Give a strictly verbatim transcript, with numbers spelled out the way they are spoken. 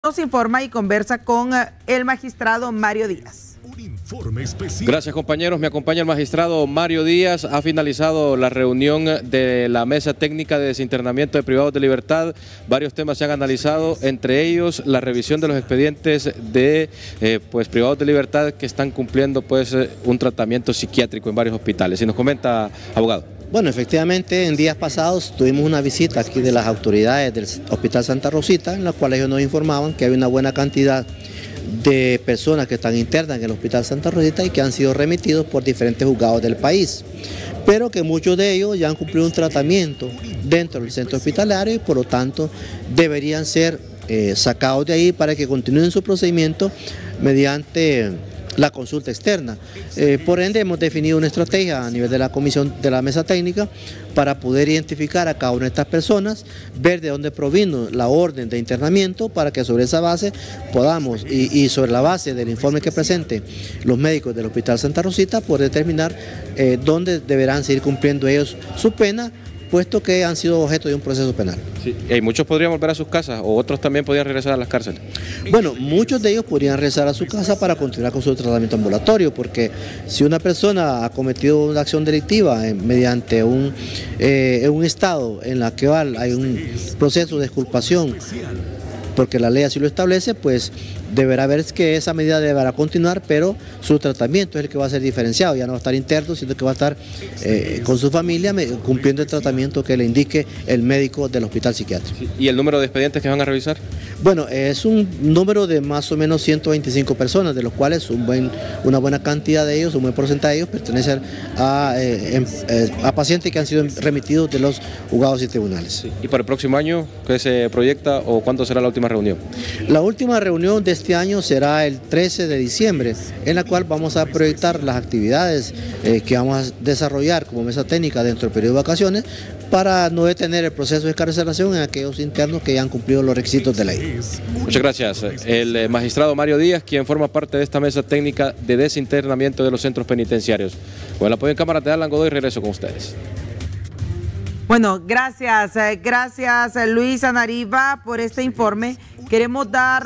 Nos informa y conversa con el magistrado Mario Díaz. Un informe especial. Gracias, compañeros. Me acompaña el magistrado Mario Díaz. Ha finalizado la reunión de la mesa técnica de desinternamiento de privados de libertad. Varios temas se han analizado, entre ellos la revisión de los expedientes de eh, pues, privados de libertad que están cumpliendo pues, un tratamiento psiquiátrico en varios hospitales. Y nos comenta, abogado. Bueno, efectivamente, en días pasados tuvimos una visita aquí de las autoridades del Hospital Santa Rosita, en la cual ellos nos informaban que hay una buena cantidad de personas que están internas en el Hospital Santa Rosita y que han sido remitidos por diferentes juzgados del país, pero que muchos de ellos ya han cumplido un tratamiento dentro del centro hospitalario y por lo tanto deberían ser eh, sacados de ahí para que continúen su procedimiento mediante la consulta externa. Eh, por ende hemos definido una estrategia a nivel de la comisión de la mesa técnica para poder identificar a cada una de estas personas, ver de dónde provino la orden de internamiento para que sobre esa base podamos y, y sobre la base del informe que presenten los médicos del Hospital Santa Rosita poder determinar eh, dónde deberán seguir cumpliendo ellos su pena, puesto que han sido objeto de un proceso penal. Sí, y muchos podrían volver a sus casas o otros también podrían regresar a las cárceles. Bueno, muchos de ellos podrían regresar a su casa para continuar con su tratamiento ambulatorio, porque si una persona ha cometido una acción delictiva eh, mediante un, eh, un estado en la que hay un proceso de exculpación, porque la ley así lo establece, pues deberá ver que esa medida deberá continuar, pero su tratamiento es el que va a ser diferenciado, ya no va a estar interno, sino que va a estar eh, con su familia cumpliendo el tratamiento que le indique el médico del hospital psiquiátrico. ¿Y el número de expedientes que van a revisar? Bueno, es un número de más o menos ciento veinticinco personas, de los cuales un buen, una buena cantidad de ellos, un buen porcentaje de ellos pertenecen a, eh, eh, a pacientes que han sido remitidos de los juzgados y tribunales. Sí. ¿Y para el próximo año qué se proyecta o cuándo será la última reunión? La última reunión de este año será el trece de diciembre, en la cual vamos a proyectar las actividades eh, que vamos a desarrollar como mesa técnica dentro del periodo de vacaciones para no detener el proceso de excarcelación en aquellos internos que ya han cumplido los requisitos de ley. Muchas gracias. El magistrado Mario Díaz, quien forma parte de esta mesa técnica de desinternamiento de los centros penitenciarios. Con el apoyo en cámara de Alan Godoy, regreso con ustedes. Bueno, gracias, gracias Luis Anariva por este informe. Queremos dar